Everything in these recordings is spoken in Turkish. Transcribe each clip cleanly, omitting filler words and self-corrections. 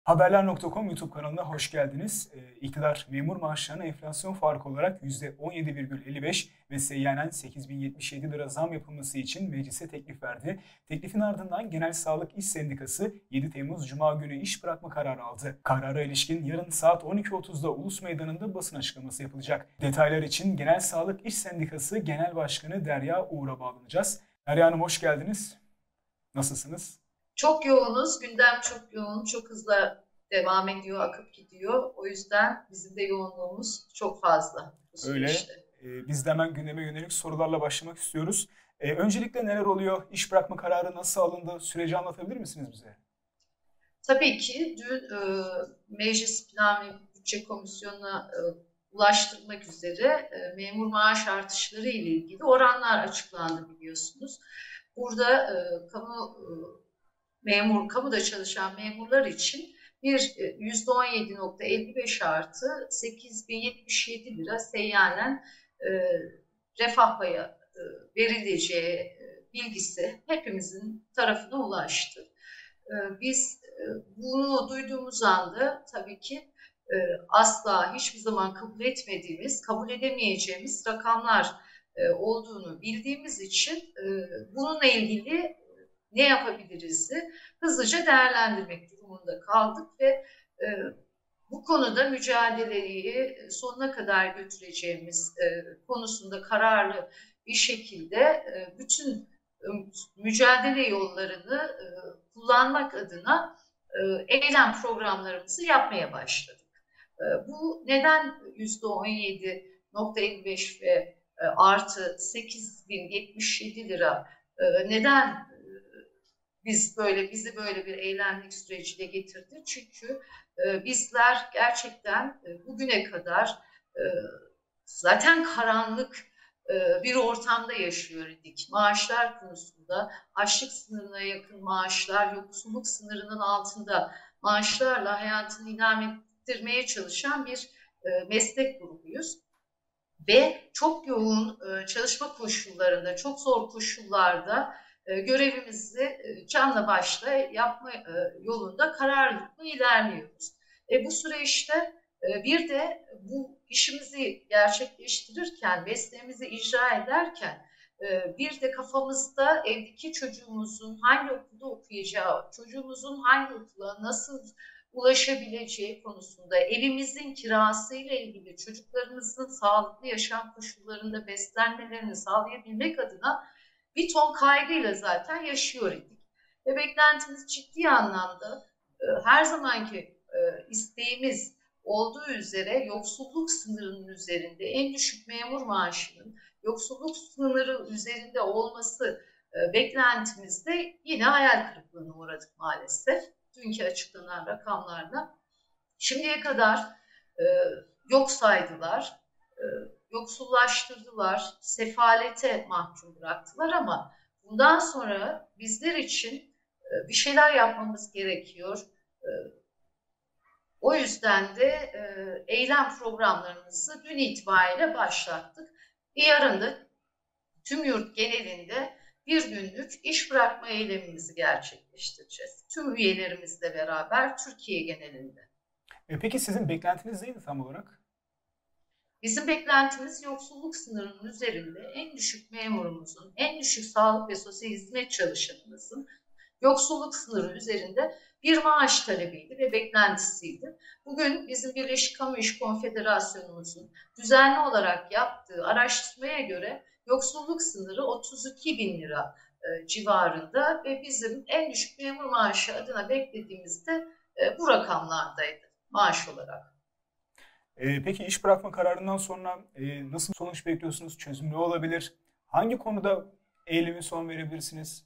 Haberler.com YouTube kanalına hoş geldiniz. İktidar memur maaşlarına enflasyon farkı olarak %17,55 ve seyyanen 8.077 lira zam yapılması için meclise teklif verdi. Teklifin ardından Genel Sağlık İş Sendikası 7 Temmuz Cuma günü iş bırakma kararı aldı. Karara ilişkin yarın saat 12.30'da Ulus Meydanı'nda basın açıklaması yapılacak. Detaylar için Genel Sağlık İş Sendikası Genel Başkanı Derya Uğur'a bağlanacağız. Derya Hanım hoş geldiniz. Nasılsınız? Çok yoğunuz, gündem çok yoğun, çok hızlı devam ediyor, akıp gidiyor. O yüzden bizim de yoğunluğumuz çok fazla bu Öyle. süreçte. Biz de hemen gündeme yönelik sorularla başlamak istiyoruz. Öncelikle neler oluyor? İş bırakma kararı nasıl alındı? Süreci anlatabilir misiniz bize? Tabii ki dün Meclis Plan ve Bütçe Komisyonu'na ulaştırmak üzere memur maaş artışları ile ilgili oranlar açıklandı biliyorsunuz. Burada kamuda çalışan memurlar için bir %17,55 artı 8.077 lira seyyanen refah payı verileceği bilgisi hepimizin tarafına ulaştı. Biz bunu duyduğumuz anda tabii ki asla hiçbir zaman kabul etmediğimiz, kabul edemeyeceğimiz rakamlar olduğunu bildiğimiz için bununla ilgili ne yapabiliriz'i hızlıca değerlendirmek durumunda kaldık ve bu konuda mücadeleyi sonuna kadar götüreceğimiz konusunda kararlı bir şekilde bütün mücadele yollarını kullanmak adına eylem programlarımızı yapmaya başladık. Bu neden %17,55 ve artı 8.077 lira neden bizi böyle bir eylemlik sürecine getirdi? Çünkü bizler gerçekten bugüne kadar zaten karanlık bir ortamda yaşıyor idik. Maaşlar konusunda açlık sınırına yakın maaşlar, yoksulluk sınırının altında maaşlarla hayatını idame ettirmeye çalışan bir meslek grubuyuz. Ve çok yoğun çalışma koşullarında, çok zor koşullarda görevimizi canla başla yapma yolunda kararlılıkla ilerliyoruz. Bu süreçte bir de bu işimizi gerçekleştirirken, mesleğimizi icra ederken bir de kafamızda evdeki çocuğumuzun hangi okulda okuyacağı, çocuğumuzun hangi okula nasıl ulaşabileceği konusunda, evimizin kirası ile ilgili çocuklarımızın sağlıklı yaşam koşullarında beslenmelerini sağlayabilmek adına bir ton kaygıyla zaten yaşıyor idik. Ve beklentimiz ciddi anlamda her zamanki isteğimiz olduğu üzere yoksulluk sınırının üzerinde en düşük memur maaşının yoksulluk sınırı üzerinde olması beklentimizde yine hayal kırıklığına uğradık maalesef. Dünkü açıklanan rakamlarla. Şimdiye kadar e, yok saydılar, e, yoksullaştırdılar, sefalete mahkum bıraktılar ama bundan sonra bizler için bir şeyler yapmamız gerekiyor. E, O yüzden de eylem programlarımızı dün itibariyle başlattık. Yarın da tüm yurt genelinde bir günlük iş bırakma eylemimizi gerçekleştireceğiz. Tüm üyelerimizle beraber Türkiye genelinde. Peki sizin beklentiniz neydi tam olarak? Bizim beklentimiz yoksulluk sınırının üzerinde en düşük memurumuzun, en düşük sağlık ve sosyal hizmet çalışanımızın yoksulluk sınırı üzerinde bir maaş talebiydi ve beklentisiydi. Bugün bizim Birleşik Kamu İş Konfederasyonumuzun düzenli olarak yaptığı araştırmaya göre yoksulluk sınırı 32 bin lira civarında ve bizim en düşük memur maaşı adına beklediğimizde bu rakamlardaydı maaş olarak. Peki iş bırakma kararından sonra nasıl sonuç bekliyorsunuz? Çözüm ne olabilir? Hangi konuda eylemi son verebilirsiniz?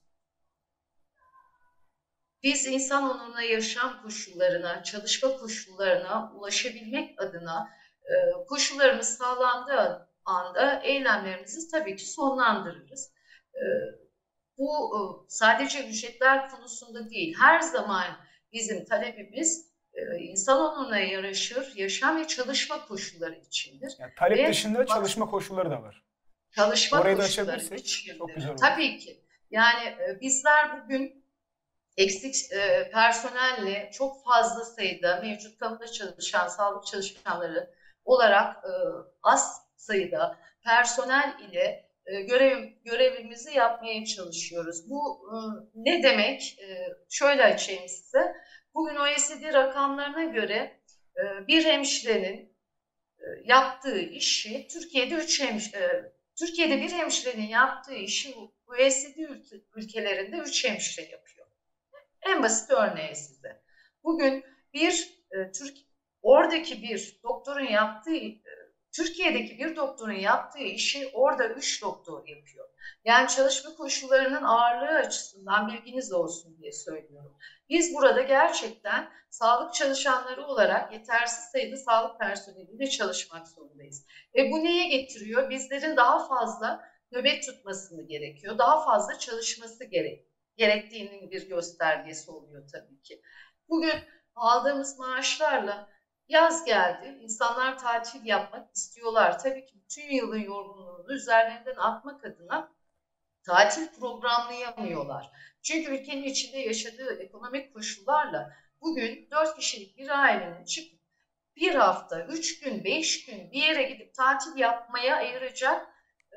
Biz insan onuruna, yaşam koşullarına, çalışma koşullarına ulaşabilmek adına koşullarımız sağlandığı anda eylemlerimizi tabii ki sonlandırırız. E, Bu sadece ücretler konusunda değil, her zaman bizim talebimiz insan onuruna yaraşır yaşam ve çalışma koşulları içindir. Yani talep Ve dışında çalışma koşulları da var. çalışma Orayı da koşulları açabilirsek çok içindir. güzel olur. Tabii ki. Yani bizler bugün eksik personelle çok fazla sayıda mevcut kamuda çalışan sağlık çalışanları olarak az sayıda personel ile görevimizi yapmaya çalışıyoruz. Bu ne demek? Şöyle açayım size. Bugün OECD rakamlarına göre bir hemşirenin yaptığı işi Türkiye'de bir hemşirenin yaptığı işi OECD ülkelerinde 3 hemşire yapıyor. En basit örneği size. Bugün oradaki bir doktorun yaptığı Türkiye'deki bir doktorun yaptığı işi orada 3 doktor yapıyor. Yani çalışma koşullarının ağırlığı açısından bilginiz olsun diye söylüyorum. Biz burada gerçekten sağlık çalışanları olarak yetersiz sayıda sağlık personeliyle çalışmak zorundayız. Ve bu neye getiriyor? Bizlerin daha fazla nöbet tutmasını gerekiyor. Daha fazla çalışması gerektiğinin bir göstergesi oluyor tabii ki. Bugün aldığımız maaşlarla yaz geldi, insanlar tatil yapmak istiyorlar. Tabii ki bütün yılın yorgunluğunu üzerlerinden atmak adına tatil programlayamıyorlar. Çünkü ülkenin içinde yaşadığı ekonomik koşullarla bugün 4 kişilik bir ailenin çıkıp bir hafta, 3 gün, 5 gün bir yere gidip tatil yapmaya ayıracak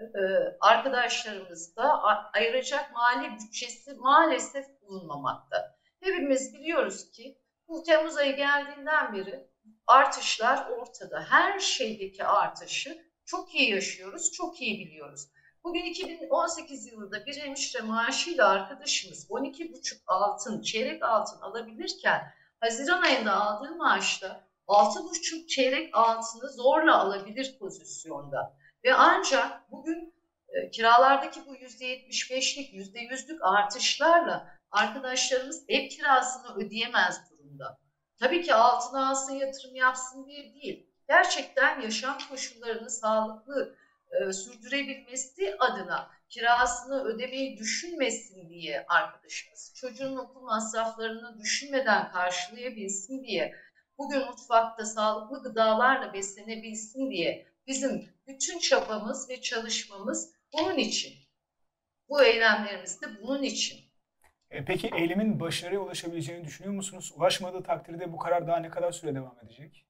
arkadaşlarımızda ayıracak mali bütçesi maalesef bulunmamakta. Hepimiz biliyoruz ki bu Temmuz ayı geldiğinden beri artışlar ortada. Her şeydeki artışı çok iyi yaşıyoruz, çok iyi biliyoruz. Bugün 2018 yılında bir hemşire maaşıyla arkadaşımız 12,5 altın, çeyrek altın alabilirken Haziran ayında aldığı maaşla 6,5 çeyrek altını zorla alabilir pozisyonda. Ve ancak bugün kiralardaki bu %75'lik, %100'lük artışlarla arkadaşlarımız ev kirasını ödeyemez durumda. Tabii ki altına alsın, yatırım yapsın diye değil. Gerçekten yaşam koşullarını sağlıklı sürdürebilmesi adına kirasını ödemeyi düşünmesin diye arkadaşımız, çocuğun okul masraflarını düşünmeden karşılayabilsin diye, bugün mutfakta sağlıklı gıdalarla beslenebilsin diye bizim bütün çabamız ve çalışmamız bunun için. Bu eylemlerimiz de bunun için. Peki eylemin başarıya ulaşabileceğini düşünüyor musunuz? Ulaşmadığı takdirde bu karar daha ne kadar süre devam edecek?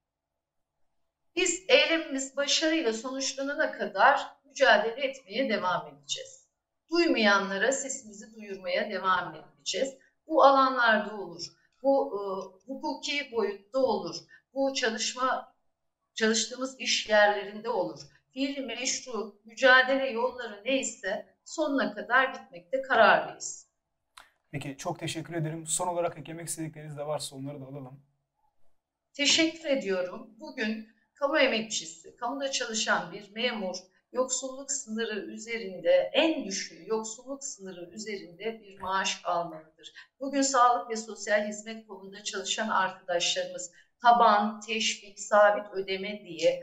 Biz eylemimiz başarıyla sonuçlanana kadar mücadele etmeye devam edeceğiz. Duymayanlara sesimizi duyurmaya devam edeceğiz. Bu alanlarda olur, bu hukuki boyutta olur, bu çalıştığımız iş yerlerinde olur. Fiili meşru mücadele yolları neyse sonuna kadar gitmekte kararlıyız. Peki çok teşekkür ederim. Son olarak eklemek istedikleriniz de varsa onları da alalım. Teşekkür ediyorum. Bugün kamu emekçisi, kamuda çalışan bir memur yoksulluk sınırı üzerinde, en düşüğü yoksulluk sınırı üzerinde bir maaş almalıdır. Bugün sağlık ve sosyal hizmet kolunda çalışan arkadaşlarımız taban, teşvik, sabit ödeme diye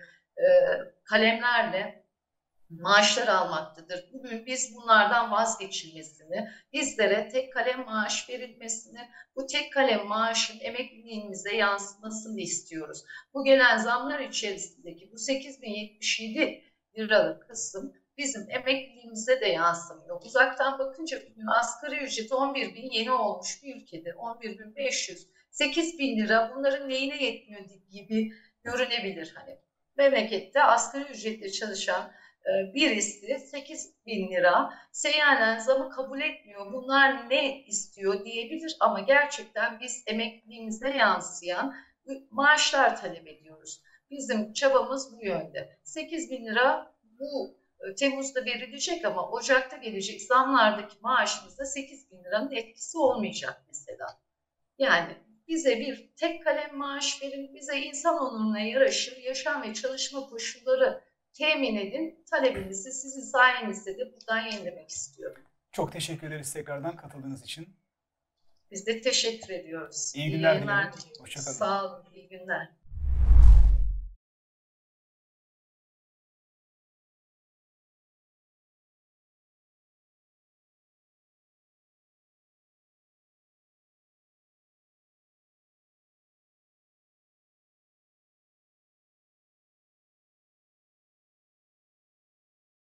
kalemlerle maaşlar almaktadır. Bugün biz bunlardan vazgeçilmesini, bizlere tek kalem maaş verilmesini, bu tek kalem maaşın emekliliğimize yansımasını istiyoruz. Bu gelen zamlar içerisindeki bu 8.077 liralık kısım bizim emekliliğimize de yansımıyor. Uzaktan bakınca bugün asgari ücret 11.000 yeni olmuş bir ülkede 11.500, 8.000 lira bunların neyine yetmiyor gibi görünebilir. Hani memlekette asgari ücretle çalışan birisi 8.000 lira seyyanen zamı kabul etmiyor. Bunlar ne istiyor diyebilir ama gerçekten biz emekliliğimize yansıyan maaşlar talep ediyoruz. Bizim çabamız bu yönde. 8.000 lira bu Temmuz'da verilecek ama Ocak'ta gelecek zamlardaki maaşımızda 8.000 liranın etkisi olmayacak mesela. Yani bize bir tek kalem maaş verin, bize insan onuruna yaraşır yaşam ve çalışma koşulları temin edin. Talebimizi sizin sayenizde de buradan yenilemek istiyorum. Çok teşekkür ederiz tekrardan katıldığınız için. Biz de teşekkür ediyoruz. İyi günler dilerim. Hoşça kalın. Sağ olun, iyi günler.